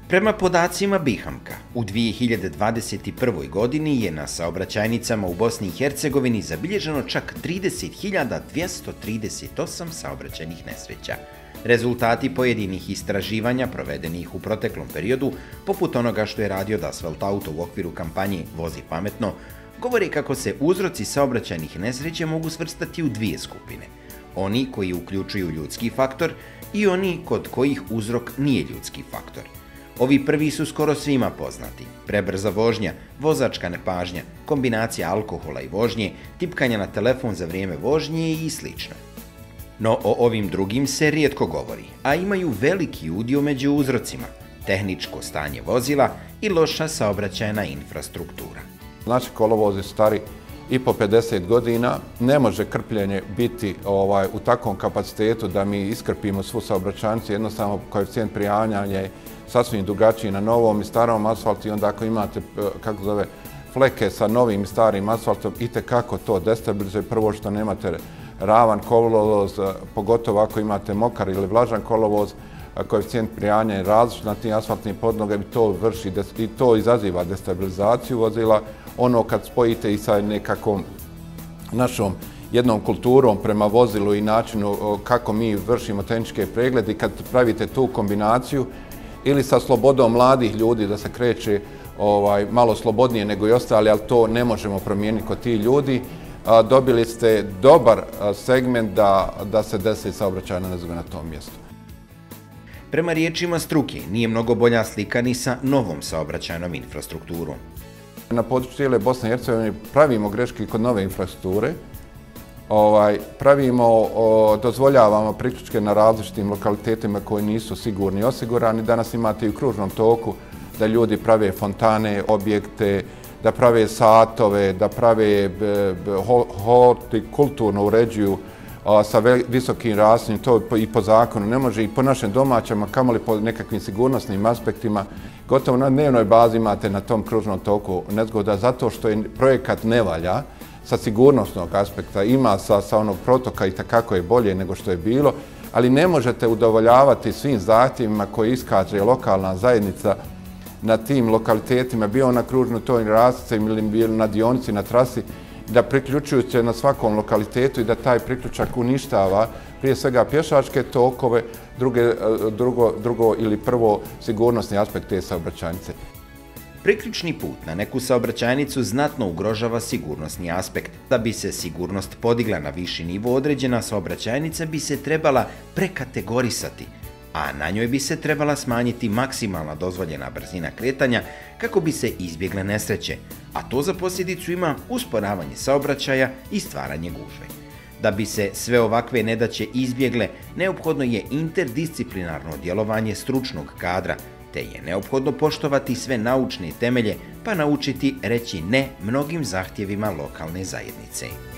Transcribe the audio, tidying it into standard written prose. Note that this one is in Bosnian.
Prema podacima BiHAMKA, u 2021. godini je na saobraćajnicama u Bosni i Hercegovini zabilježeno čak 30.238 saobraćajnih nesreća. Rezultati pojedinih istraživanja provedenih u proteklom periodu, poput onoga što je radio Dasvalt Auto u okviru kampanje Vozi pametno, govori kako se uzroci saobraćajnih nesreća mogu svrstati u dvije skupine. Oni koji uključuju ljudski faktor i oni kod kojih uzrok nije ljudski faktor. Ovi prvi su skoro svima poznati. Prebrza vožnja, vozačka nepažnja, kombinacija alkohola i vožnje, tipkanja na telefon za vrijeme vožnje i sl. No o ovim drugim se rijetko govori, a imaju veliki udio među uzrocima, tehničko stanje vozila i loša saobraćajna infrastruktura. Naši kolovozi stari i po 50 godina, ne može krpljenje biti u takvom kapacitetu da mi iskrpimo svu saobraćajnicu, jednostavno koeficijent prijanjanja je sasvim drugačiji na novom i starom asfaltu i onda ako imate, fleke sa novim i starim asfaltom, itekako to destabilizuje. Prvo što nemate ravan kolovoz, pogotovo ako imate mokar ili vlažan kolovoz, koeficijent prijanjanja je različit na tim asfaltnim podnogama i to izaziva destabilizaciju vozila. Ono kad spojite i sa nekakvom našom jednom kulturom prema vozilu i načinu kako mi vršimo tehničke preglede i kad pravite tu kombinaciju ili sa slobodom mladih ljudi da se kreće malo slobodnije nego i ostali, ali to ne možemo promijeniti kod tih ljudi, dobili ste dobar segment da se desi saobraćajna nezgoda na tom mjestu. Prema riječima struke, nije mnogo bolja slika ni sa novom saobraćajnom infrastrukturom. Na području cijele Bosne i Hercegovine pravimo greške kod nove infrastrukture. Dozvoljavamo priključke na različitim lokalitetima koji nisu sigurni i osigurani. Danas imate i u kružnom toku da ljudi prave fontane, objekte, da prave satove, da prave hortikulturno uređuju sa visokim raslinjem, to i po zakonu ne može i po našim domaćama, kamoli po nekakvim sigurnosnim aspektima. Gotovo na dnevnoj bazi imate na tom kružnom toku nezgoda zato što je projekat ne valja sa sigurnosnog aspekta, ima sa onog protoka i takako je bolje nego što je bilo, ali ne možete udovoljavati svim zahtjevima koje iskaže lokalna zajednica na tim lokalitetima, bio na kružnoj toj raslici ili bio na dionici, na trasi, da priključuju se na svakom lokalitetu i da taj priključak uništava prije svega pješačke tokove, drugo ili prvo sigurnosni aspekt te saobraćajnice. Priključni put na neku saobraćajnicu znatno ugrožava sigurnosni aspekt. Da bi se sigurnost podigla na viši nivo, određena saobraćajnica bi se trebala prekategorisati, a na njoj bi se trebala smanjiti maksimalna dozvoljena brzina kretanja kako bi se izbjegle nesreće, a to za posljedicu ima usporavanje saobraćaja i stvaranje gužve. Da bi se sve ovakve nedaće izbjegle, neophodno je interdisciplinarno djelovanje stručnog kadra, te je neophodno poštovati sve naučne temelje pa naučiti reći ne mnogim zahtjevima lokalne zajednice.